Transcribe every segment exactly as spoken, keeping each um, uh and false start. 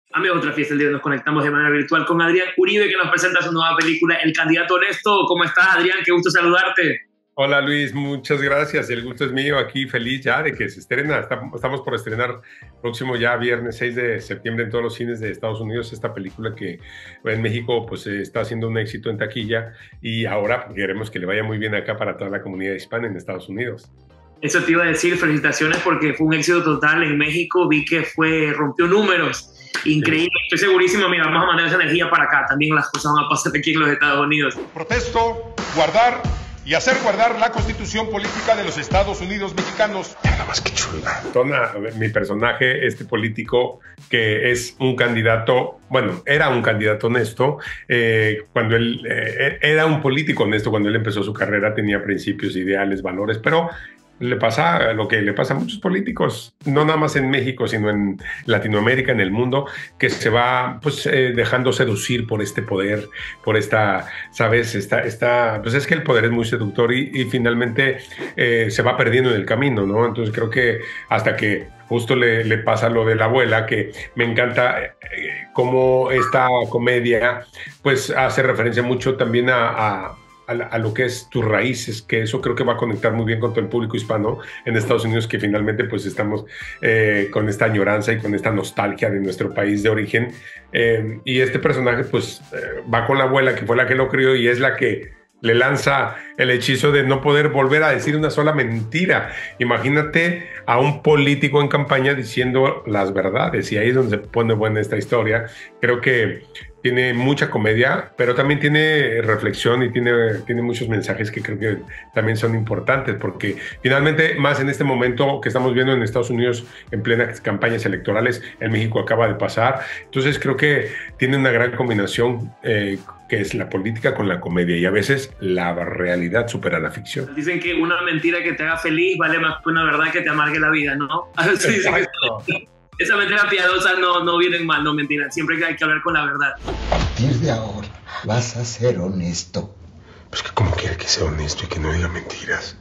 Amigos, otra fiesta el día nos conectamos de manera virtual con Adrián Uribe, que nos presenta su nueva película El Candidato Honesto. ¿Cómo estás, Adrián? Qué gusto saludarte. Hola Luis, muchas gracias. El gusto es mío, aquí feliz ya de que se estrena. Estamos por estrenar próximo ya viernes seis de septiembre en todos los cines de Estados Unidos esta película que en México pues está haciendo un éxito en taquilla y ahora queremos que le vaya muy bien acá para toda la comunidad hispana en Estados Unidos. Eso te iba a decir, felicitaciones porque fue un éxito total en México. Vi que fue, rompió números. Increíble, sí. Estoy segurísimo, mira, vamos a mandar esa energía para acá. También las cosas van a pasar aquí en los Estados Unidos. Protesto, guardar y hacer guardar la Constitución política de los Estados Unidos mexicanos. Nada más que chula. Tona, mi personaje, este político que es un candidato, bueno, era un candidato honesto, eh, cuando él eh, era un político honesto, cuando él empezó su carrera tenía principios, ideales, valores, pero le pasa lo que le pasa a muchos políticos, no nada más en México, sino en Latinoamérica, en el mundo, que se va pues eh, dejando seducir por este poder, por esta, ¿sabes? Esta, esta, pues es que el poder es muy seductor y, y finalmente eh, se va perdiendo en el camino, ¿no? Entonces creo que hasta que justo le, le pasa lo de la abuela, que me encanta eh, cómo esta comedia pues hace referencia mucho también a, a a lo que es tus raíces, que eso creo que va a conectar muy bien con todo el público hispano en Estados Unidos, que finalmente pues estamos eh, con esta añoranza y con esta nostalgia de nuestro país de origen. Eh, y este personaje pues eh, va con la abuela, que fue la que lo crió y es la que le lanza el hechizo de no poder volver a decir una sola mentira. Imagínate a un político en campaña diciendo las verdades, y ahí es donde se pone buena esta historia. Creo que tiene mucha comedia, pero también tiene reflexión y tiene, tiene muchos mensajes que creo que también son importantes, porque finalmente, más en este momento que estamos viendo en Estados Unidos en plenas campañas electorales, en México acaba de pasar, entonces creo que tiene una gran combinación eh, que es la política con la comedia, y a veces la realidad supera la ficción. Dicen que una mentira que te haga feliz vale más que una verdad que te amargue la vida, ¿no? Así dicen que esa mentira piadosa no, no viene mal, no mentira. Siempre hay que hablar con la verdad. A partir de ahora vas a ser honesto. Pues que cómo quiere que sea honesto y que no diga mentiras.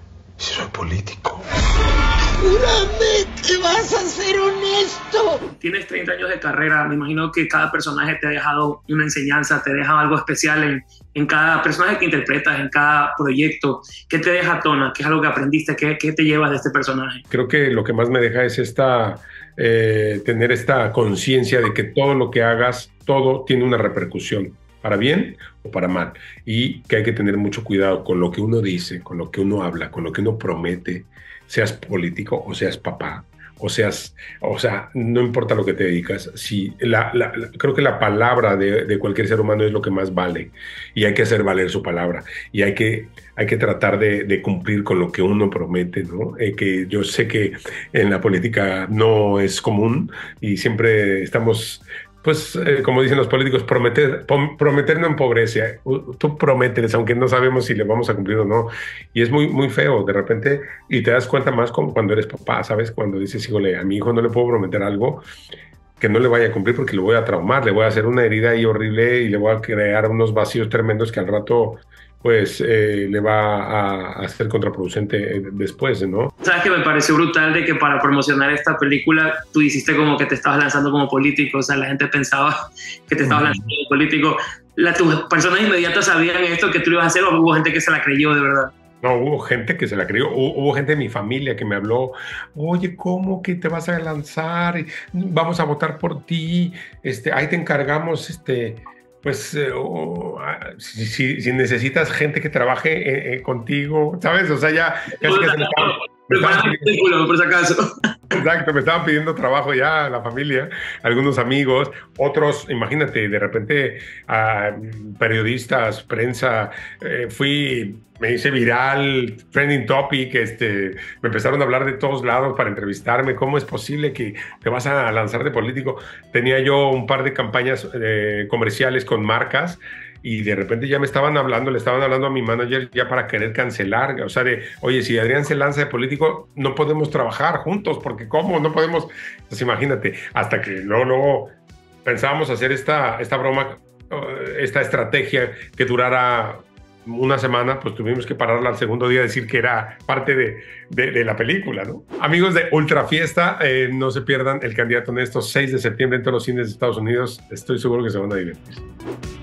Si soy político. ¡Júrame que vas a ser honesto! Tienes treinta años de carrera. Me imagino que cada personaje te ha dejado una enseñanza, te deja algo especial en, en cada personaje que interpretas, en cada proyecto. ¿Qué te deja, Tona? ¿Qué es algo que aprendiste? ¿Qué, qué te llevas de este personaje? Creo que lo que más me deja es esta... Eh, tener esta conciencia de que todo lo que hagas, todo tiene una repercusión, para bien o para mal, y que hay que tener mucho cuidado con lo que uno dice, con lo que uno habla, con lo que uno promete, seas político o seas papá, o seas, o sea, no importa lo que te dedicas, si la, la, la, creo que la palabra de, de cualquier ser humano es lo que más vale, y hay que hacer valer su palabra, y hay que, hay que tratar de, de cumplir con lo que uno promete, ¿no? Eh, que yo sé que en la política no es común, y siempre estamos... Pues, eh, como dicen los políticos, prometer, prometer no empobrece. Tú promételes, aunque no sabemos si le vamos a cumplir o no. Y es muy, muy feo de repente, y te das cuenta más como cuando eres papá, ¿sabes? Cuando dices, híjole, a mi hijo no le puedo prometer algo que no le vaya a cumplir porque lo voy a traumar, le voy a hacer una herida ahí horrible y le voy a crear unos vacíos tremendos que al rato pues eh, le va a, a ser contraproducente después, ¿no? Sabes que me pareció brutal de que para promocionar esta película tú hiciste como que te estabas lanzando como político, o sea, la gente pensaba que te estabas lanzando como político. La, ¿Tus personas inmediatas sabían esto que tú ibas a hacer o hubo gente que se la creyó de verdad? No, hubo gente que se la creyó, hubo, hubo gente de mi familia que me habló, oye, ¿cómo que te vas a lanzar? Vamos a votar por ti, este, ahí te encargamos, este... pues eh, oh, si, si, si necesitas gente que trabaje eh, eh, contigo, ¿sabes? O sea, ya... Casi que se me estaban, me estaban pidiendo, por si acaso. Exacto, me estaban pidiendo trabajo ya la familia, algunos amigos, otros, imagínate, de repente uh, periodistas, prensa, eh, fui... me hice viral, trending topic, este, me empezaron a hablar de todos lados para entrevistarme. ¿Cómo es posible que te vas a lanzar de político? Tenía yo un par de campañas eh, comerciales con marcas y de repente ya me estaban hablando, le estaban hablando a mi manager ya para querer cancelar. O sea, de, oye, si Adrián se lanza de político, no podemos trabajar juntos, porque ¿cómo? No podemos. Pues imagínate, hasta que luego, luego pensábamos hacer esta, esta broma, esta estrategia que durara una semana, pues tuvimos que pararla al segundo día, decir que era parte de, de, de la película, ¿no? Amigos de Ultra Fiesta, eh, no se pierdan El Candidato Honesto, seis de septiembre en todos los cines de Estados Unidos. Estoy seguro que se van a divertir.